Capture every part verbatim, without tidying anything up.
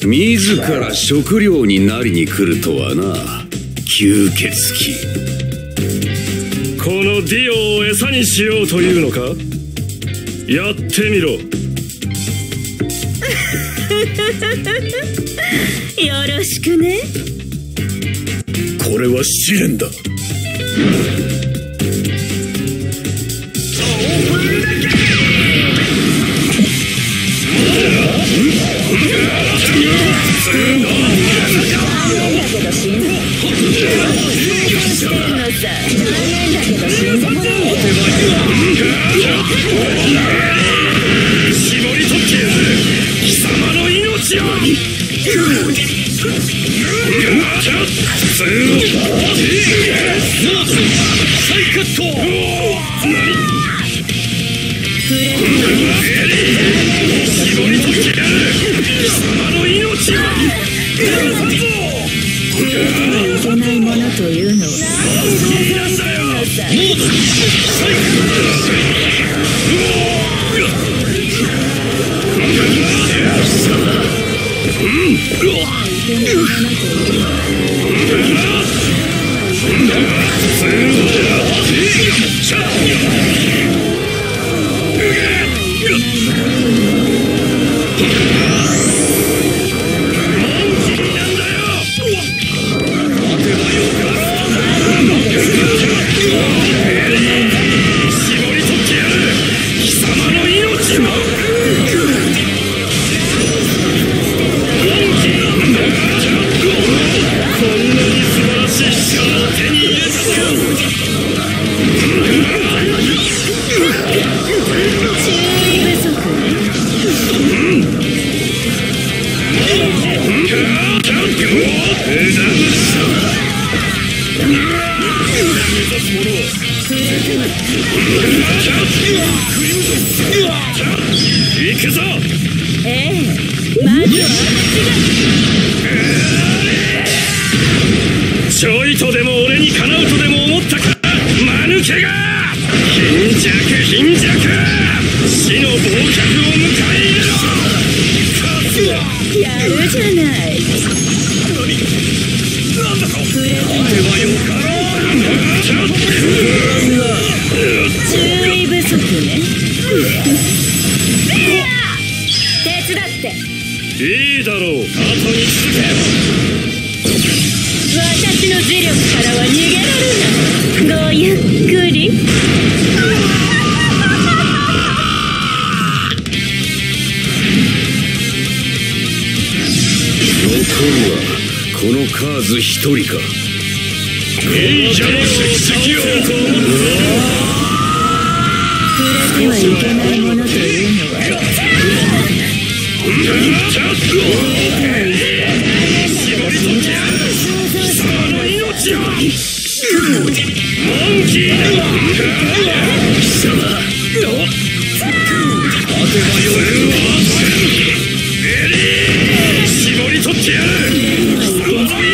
自ら食料になりに来るとはな、吸血鬼。 このディオを餌にしようというのか。やってみろ。 よろしくね。 これは試練だ。絞り取ってやる貴様の命を。サイカット。絞り取ってやる貴様の命を。 いけないものというのは行くぞ。 ええ、まずはちょいとでも俺にかなうとでも思ったか、間抜けが。貧弱貧弱、死の忘却を迎え入れろ。 やるじゃない。 なんだと。待てはよかろう。 注意不足ね。手伝って。 いいだろう、後に続け。 私の磁力からは逃げられない。ごゆっくり。 残るはこのカーズ一人か。 いいじゃの石石を。 触れてはいけないものというのは絞り取ってやる貴様の命を。モンキーだ。貴様当てばよるわ。エリー絞り取ってやる貴様の命を。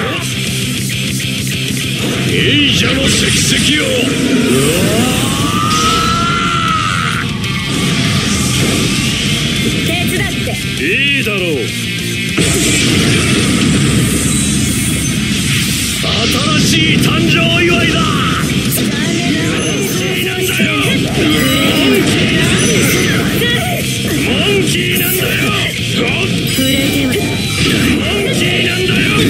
いいじゃの石石を。いいだろう。新しい誕生祝いだ。モンキーなんだよ。モンキーなんだよ。モンキーなんだよ。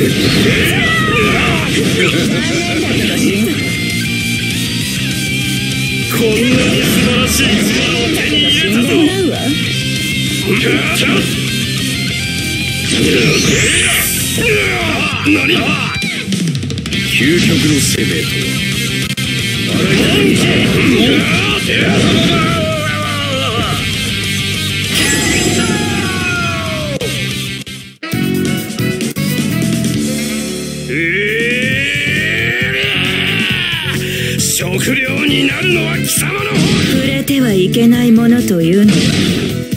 こんなに素晴らしい妻を手に入れたぞ。何だ。 究極の生命と食料になるのは貴様の方。 触れてはいけないものというのは